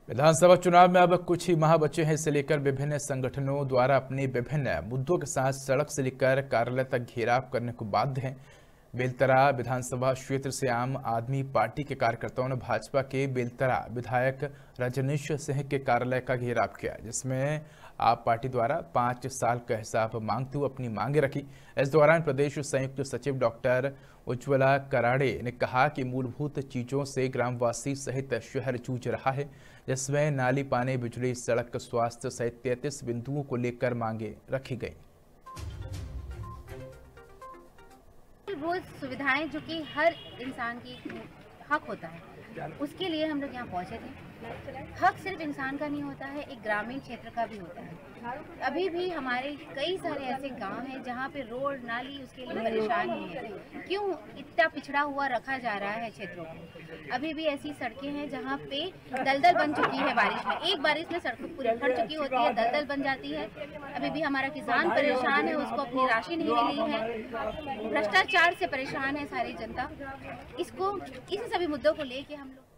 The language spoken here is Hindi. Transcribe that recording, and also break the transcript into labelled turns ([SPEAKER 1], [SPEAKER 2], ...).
[SPEAKER 1] विधानसभा चुनाव में अब कुछ ही माह बचे हैं। इसे लेकर विभिन्न संगठनों द्वारा अपने विभिन्न मुद्दों के साथ सड़क से लेकर कार्यालय तक घेराव करने को बाध्य हैं। बेलतरा विधानसभा क्षेत्र से आम आदमी पार्टी के कार्यकर्ताओं ने भाजपा के बेलतरा विधायक रजनीश सिंह के कार्यालय का घेराव किया, जिसमें आप पार्टी द्वारा 5 साल का हिसाब मांगते हुए अपनी मांगे रखी। इस दौरान प्रदेश संयुक्त सचिव डॉक्टर उज्ज्वला कराड़े ने कहा कि मूलभूत चीजों से ग्रामवासी सहित शहर जूझ रहा है, जिसमें नाली, पानी, बिजली, सड़क, स्वास्थ्य सहित 33 बिंदुओं को लेकर मांगे रखी गई।
[SPEAKER 2] मूलभूत सुविधाएं जो कि हर इंसान की हक होता है, उसके लिए हम लोग यहाँ पहुँचे थे। हक सिर्फ इंसान का नहीं होता है, एक ग्रामीण क्षेत्र का भी होता है। अभी भी हमारे कई सारे ऐसे गांव हैं जहाँ पे रोड, नाली उसके लिए परेशान ही है। क्यों इतना पिछड़ा हुआ रखा जा रहा है क्षेत्रों को? अभी भी ऐसी सड़कें हैं जहाँ पे दलदल बन चुकी है। बारिश में, एक बारिश में सड़क पूरी फट चुकी होती है, दलदल बन जाती है। अभी भी हमारा किसान परेशान है, उसको अपनी राशि नहीं मिली है। भ्रष्टाचार से परेशान है सारी जनता। इन सभी मुद्दों को लेके हम लोग